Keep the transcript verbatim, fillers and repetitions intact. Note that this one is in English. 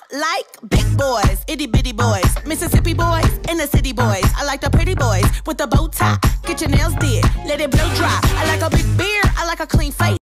like big boys, itty bitty boys, Mississippi boys, and the city boys. I like the pretty boys with the bow tie. Get your nails did, let it blow dry. I like a big beard, I like a clean face.